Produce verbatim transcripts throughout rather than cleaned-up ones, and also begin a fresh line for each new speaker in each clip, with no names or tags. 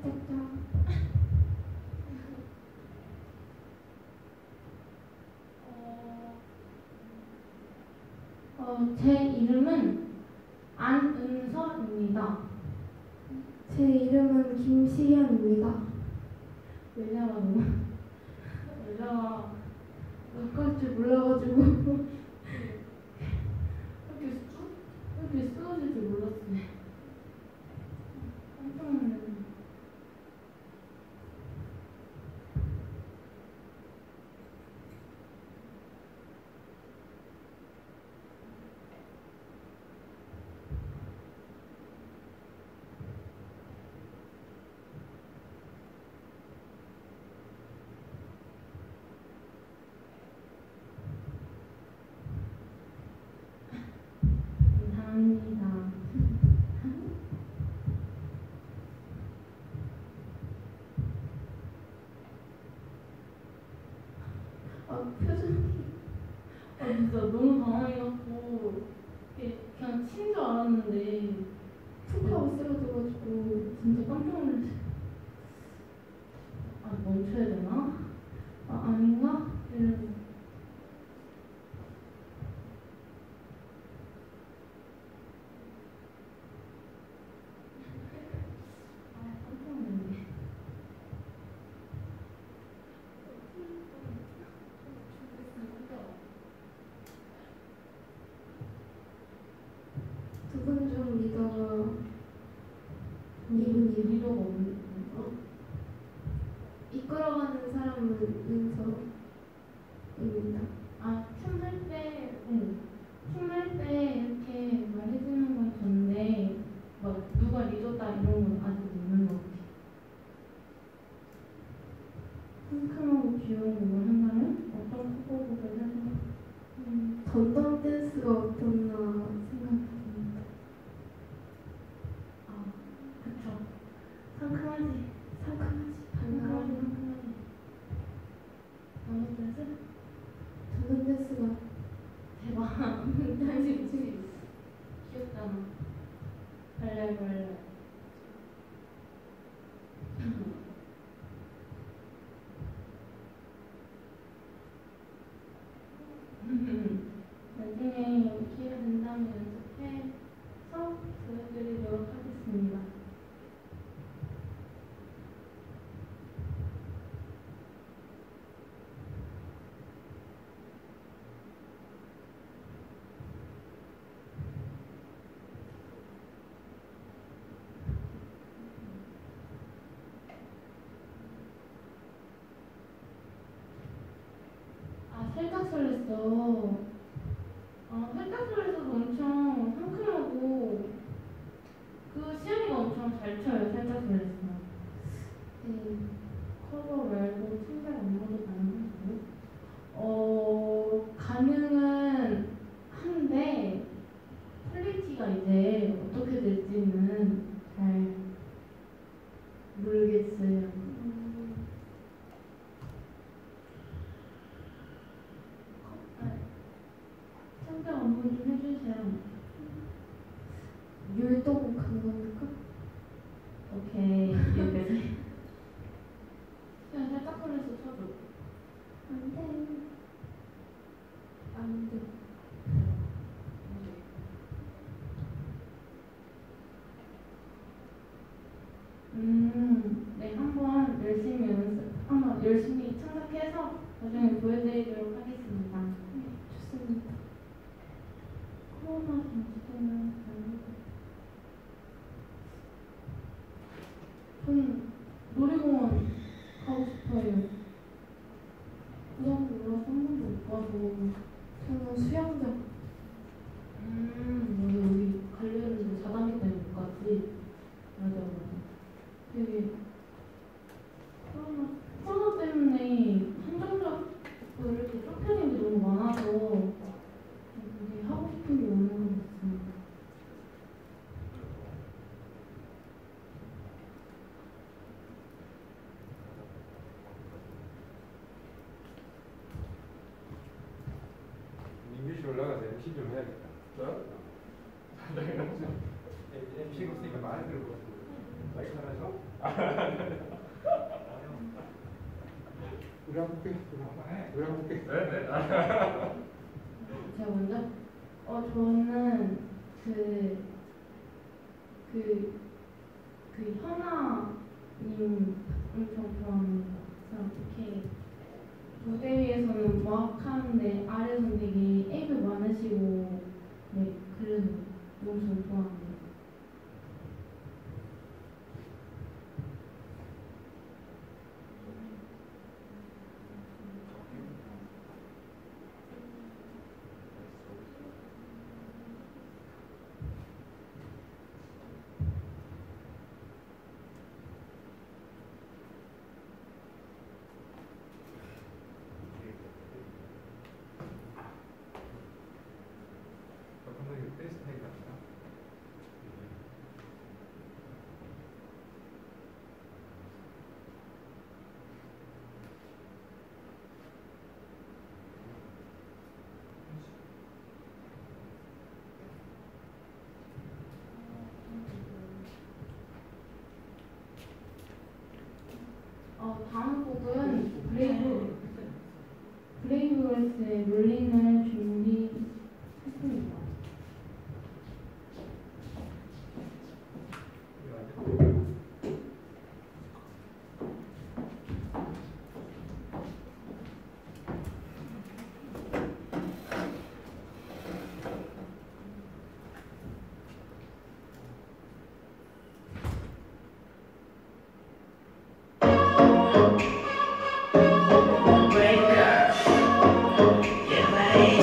어, 제 이름은 안은서입니다.
제 이름은 김시현입니다.
왜냐면 너무 왜냐면 가까울 줄 몰라가지고 이렇게 쑥 이렇게 쓰러질 줄 몰랐어요. 깜짝 놀랐네. 감사합니다. 아, 표정이 아, 진짜 너무 당황해갖고 그냥 친 줄 알았는데 툭 하고 쓰러져가지고 진짜 깜짝 놀랐어요. 아, 멈춰야 되나? 아, 아닌가? 이러면서
두 분 중 리더가
이분이 리더가 없는
어? 이끌어가는 사람은 은서입니다.
아, 춤할 때, 응. 춤할 때 이렇게 말해주는 건 좋은데, 막 누가 리더다 이런 건 아직 없는 것 같아요. 상큼하고 귀여운 곡을 한다면 어떤 커버곡을 해서
음, 던던 댄스가 어떻나 생각합니다.
아, 그쵸. 상큼하지.
상큼하지,
상큼하지,
반가워요.
상큼하지. 던던 댄스?
던던 댄스가
대박. 당신 지금 귀엽잖아. 발랄 발랄. 나중에 기회 된다면 연습해서 보여드리도록 하겠습니다. 아, 살짝 설렜어. 아, 살짝 설레서도 엄청 상큼하고 그 시연이가 엄청 잘 춰요. 살짝 설렜어.
네.
커버 말고 춤잘 안 봐도 가능한가요? 어, 가능은 한데 퀄리티가 이제 어떻게 될지는 잘 모르겠어요.
음,
참작 안무 좀 해주세요.
율동 가능합니까?
오케이. 여기까지. 그냥 살짝 설레서 쳐줘.
안 돼. 안 돼.
음, 네, 한번 열심히 연습, 한번 열심히 참석해서 나중에 보여드리도록 하겠습니다.
네, 좋습니다.
코로나 정지되면 저는 놀이공원 가고 싶어요. 그냥 놀아서 한 번도 못 가서.
저는 수영장.
음, 여기 여기 가려는데 자단기 때문에 못 가지. 맞아, 맞아. 되게 코로나, 코로나 때문에 한정적으로 이렇게 좁혀진 게 너무 많아서 되게 하고 싶은 게 많은 것 같습니다.
민규 씨 올라가서 엠씨 좀 해야겠다. 저요? 엠씨가 없으니까 말을 들을 것 같은데. 마이크 하나죠?
우리 한번 볼게. 우리 한번 볼게.
네네.
제가 먼저? 어, 저는 그, 그, 그 현아님 엄청 좋아합니다. 그래서 이렇게 무대 위에서는 막 하는데 아래서는 되게 애교 많으시고, 네, 그래서 엄청 좋아합니다.
감독님 댄스 스타일 같다.
어, 다음 곡은 브레이브, 브레이브걸스의 롤링을 준비했습니다.
Wake up, get ready.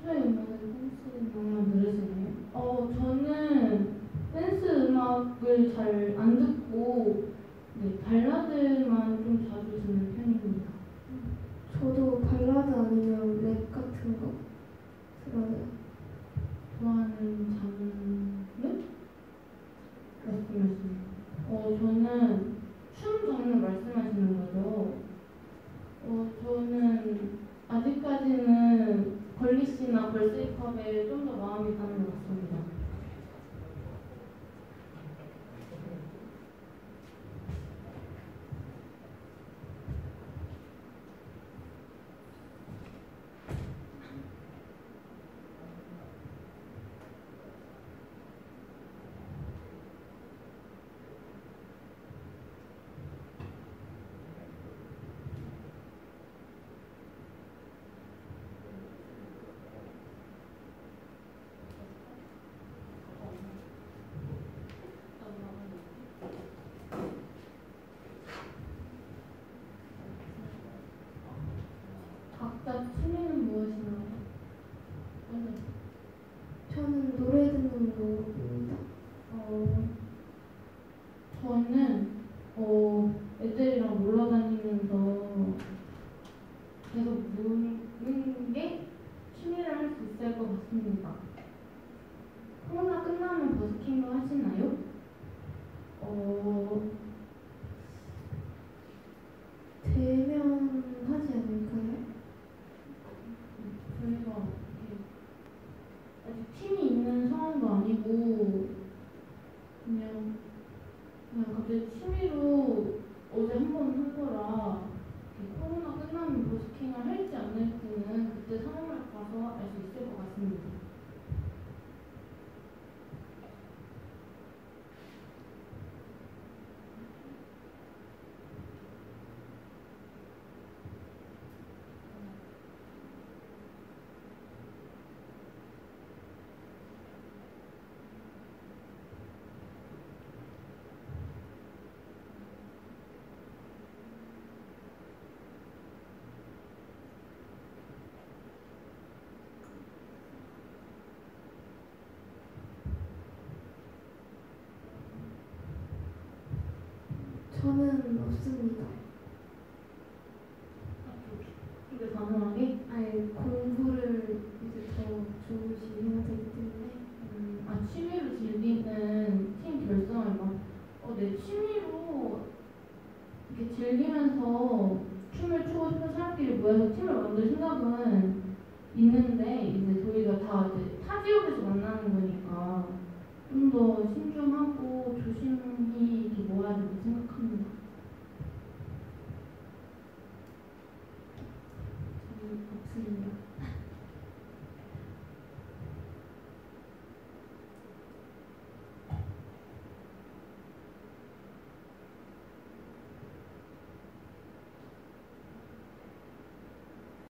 평소에 음악을 댄스
음악 들으시나요? 어, 저는 댄스 음악을 잘 안 듣고 네, 발라드만 좀 자주 듣는 편입니다.
저도 발라드 아니면 랩 같은 거 들어요.
좋아하는 장르? 말씀하시는 어, 저는 춤 장르 말씀하시는 거죠? 어, 저는 아직까지는 걸리씨나 걸스힙합에 좀 더 마음이 가는 것 같습니다. 각자 취미는 무엇인가요? 먼저.
저는 노래 듣는 거입니다.
어, 저는 어, 애들이랑 놀러 다니면서 계속 노는 게 취미를 할 수 있을 것 같습니다. 코로나 끝나면 버스킹도 하시나요? 어,
되면 하지 않을까요?
저희가 이렇게 아직 팀이 있는 상황도 아니고 그냥 그냥 갑자기 취미로 어제 한 번 한 거라 이렇게 코로나 끝나면 버스킹을 할지 안 할지는 그때 상황을 봐서 알 수 있을 것 같습니다.
저는 없습니다.
근데 단호하게
아예 공부를 이제 더 중요시 해야 되기 때문에
음, 아, 취미로 즐기는 팀 결성을 막, 어, 내 취미로 이렇게 즐기면서 춤을 추고 싶은 사람끼리 모여서 팀을 만들 생각은 있는데, 이제 저희가 다 이제 타 지역에서 만나는 거니까 좀 더 신중하고 조심히 이렇게 모아야 된다고 생각합니다.